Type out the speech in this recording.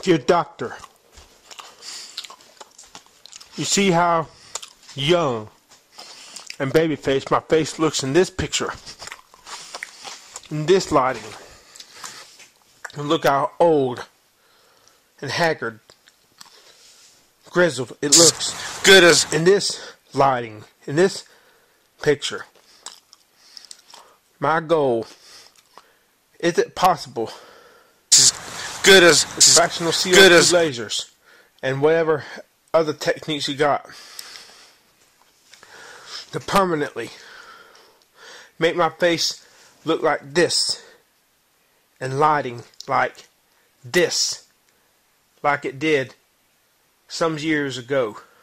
Dear doctor, you see how young and baby faced my face looks in this picture, in this lighting, and look how old and haggard, grizzled it looks good as in this lighting, in this picture. My goal, is it possible, good as fractional CO2 good as lasers and whatever other techniques you got to permanently make my face look like this and lighting like this, like it did some years ago.